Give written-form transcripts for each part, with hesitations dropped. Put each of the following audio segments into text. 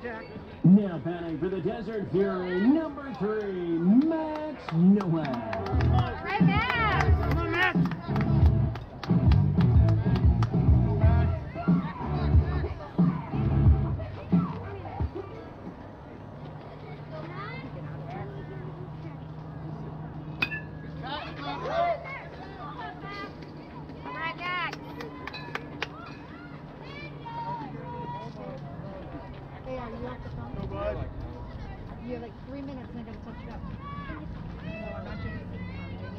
Now batting for the Desert Fury, number 3, Max Noel. Right back! Come on, Max! Hey, are you off the phone? No, bud. You have like 3 minutes and I gotta touch it up. No, I'm not doing anything.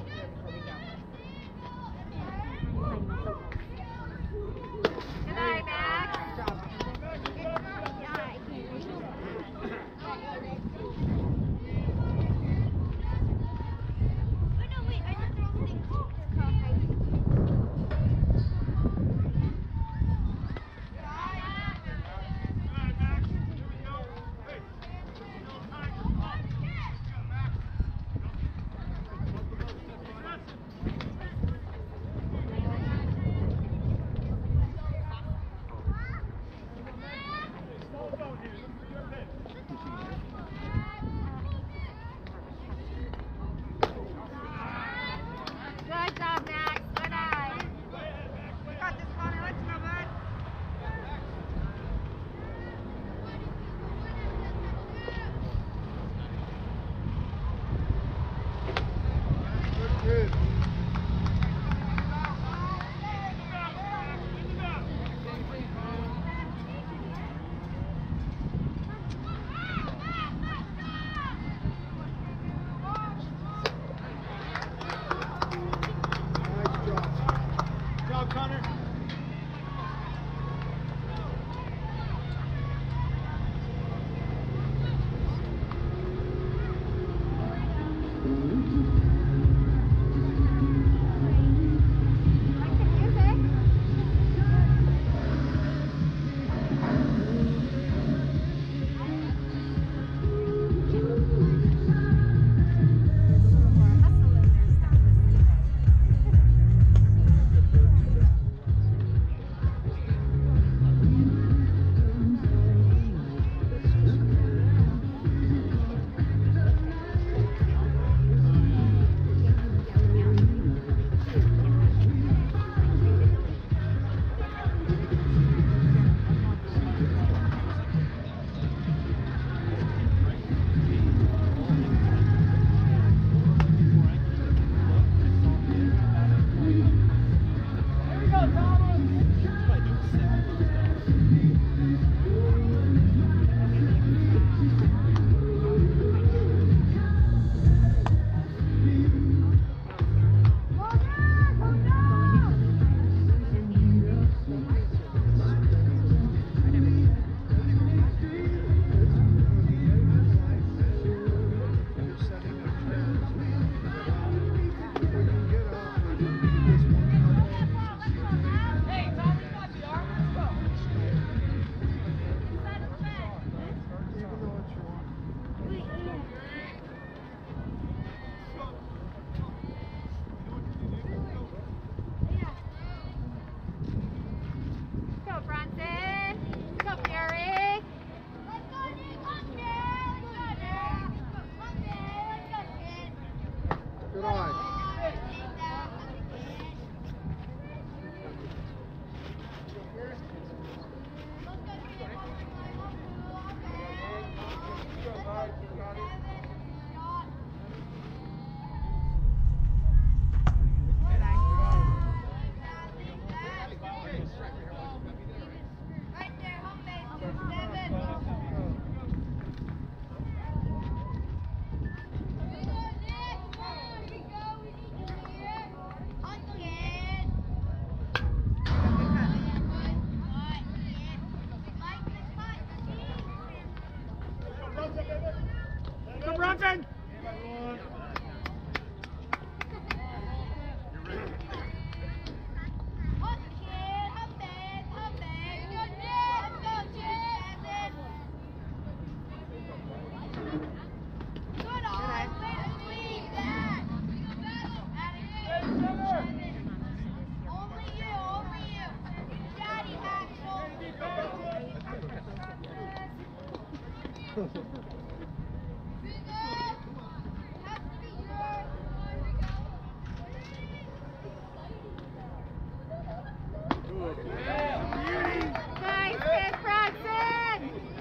Nice hit, Bronson!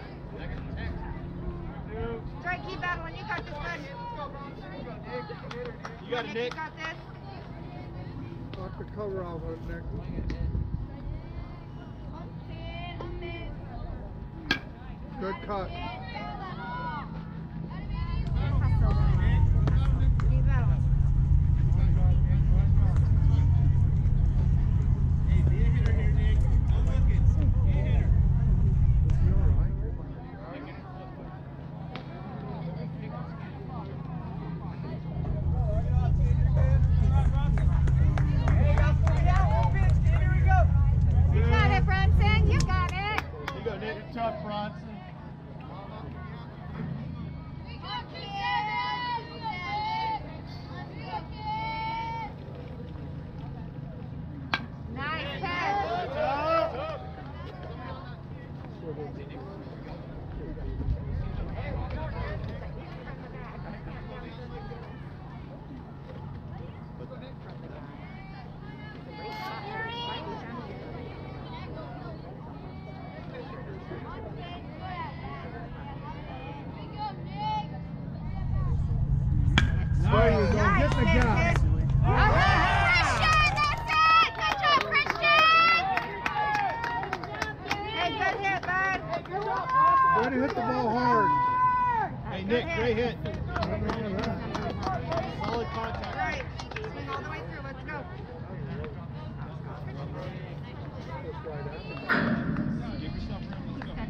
Try to keep battling. You got this, bud. You got it, Nick. You got this. Knock the cover off of it, Nick. Good cut. Keep battling. Hey, be a hitter here, Nick. Don't look it. Be a hitter. You got it, Bronson. You got it. You go, Nick. Good tough, Bronson. Nice catch. There you go. Get the gas. Christian, that's it! Good job, Christian! Hey, good hit, bud. Way to hit the ball hard. Hey, Nick, great hit. Solid contact. Right. Swing all the way through. Let's go. Give yourself room. Let's go.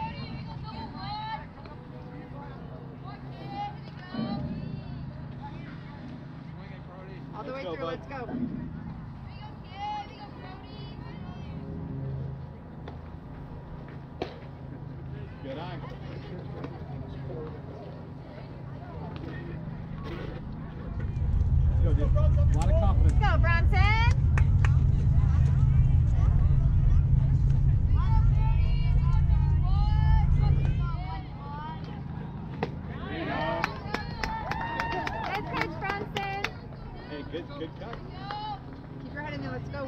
All the way Let's go, through. bud. Let's go. Good eye. Let's go, dude. A lot of confidence. Let's go, Bronson. Good catch, Bronson. Hey, good cut. Keep your head in there. Let's go.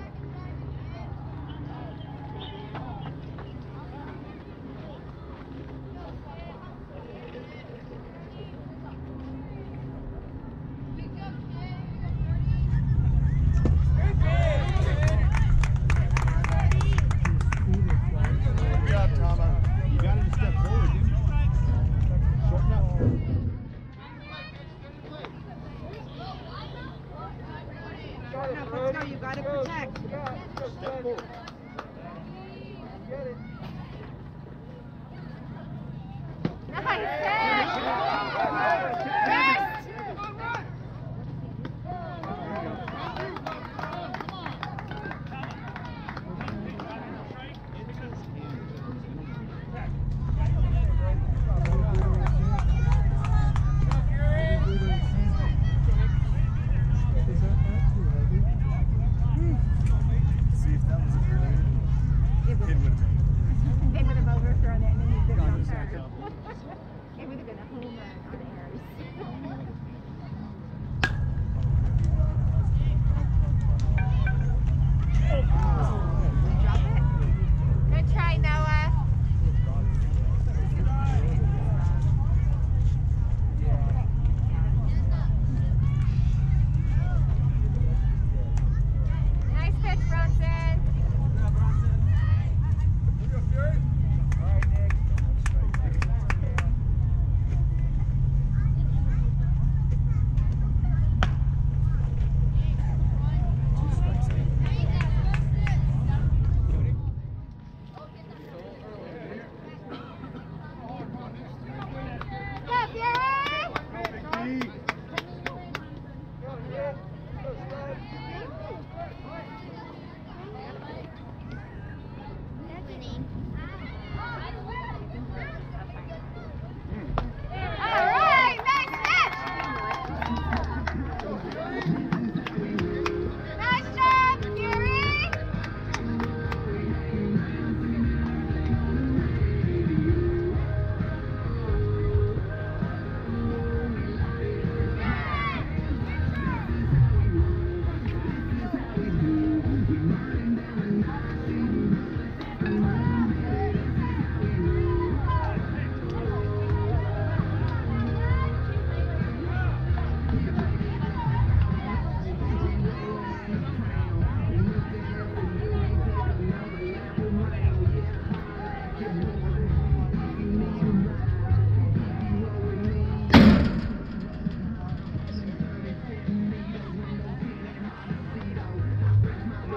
Good job, Tama. You got to step forward, didn't you? Shorten up. Shorten up. Let's go. You got to protect. Step forward. Nice catch. Rest. See if that was a fairly. It was, Kid would have been. they would have overthrown it and then you did it on purpose. It was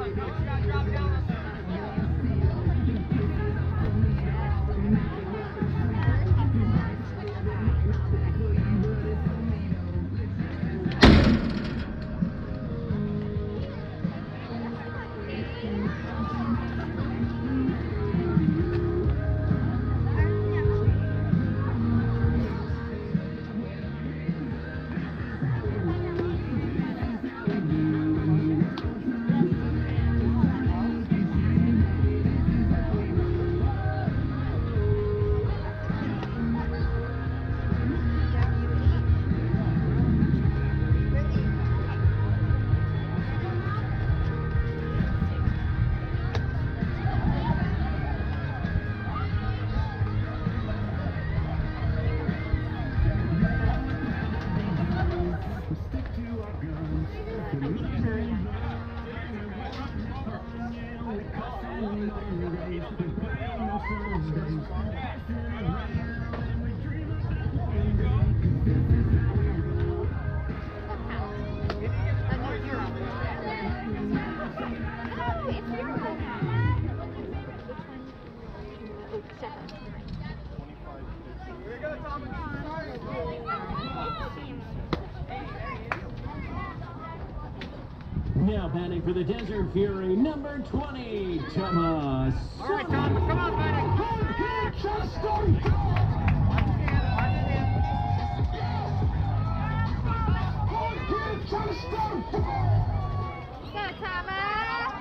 Now batting for the Desert Fury, number 20, Thomas. All right, Thomas, come on, buddy. Go, Thomas.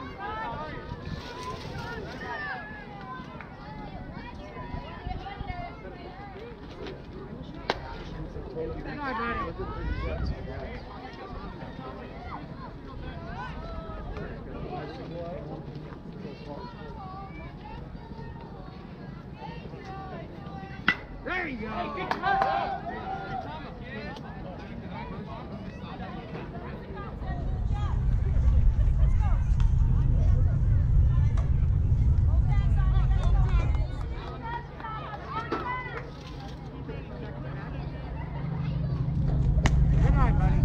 Come on, buddy. There you go. Good night, buddy.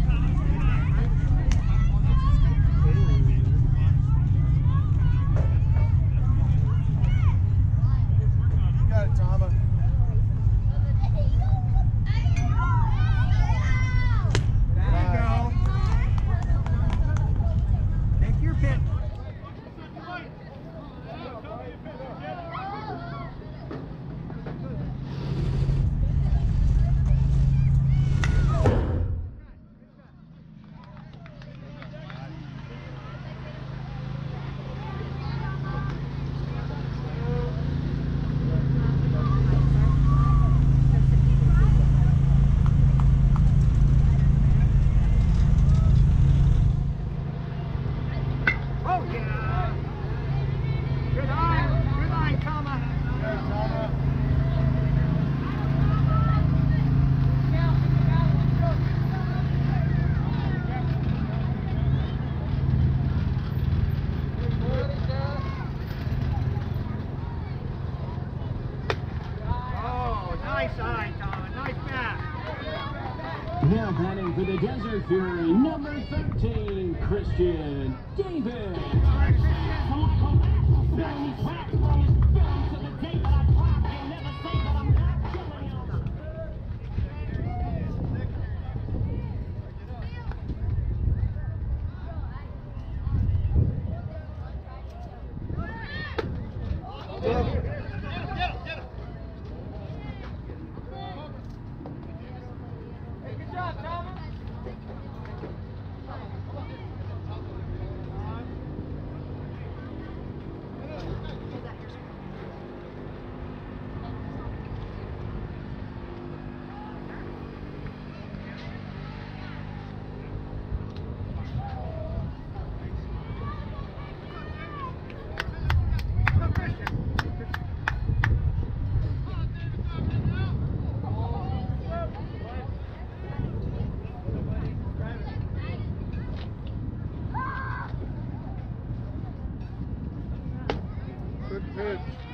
You got it, Tama. There you go. Take your pick. Oh, yeah. Good eye, Tama. Oh, nice eye, Tama. Nice bat. Now batting for the Desert Fury, number 13, Christian David. Good job, Tama. Go, Christian. Good pitch.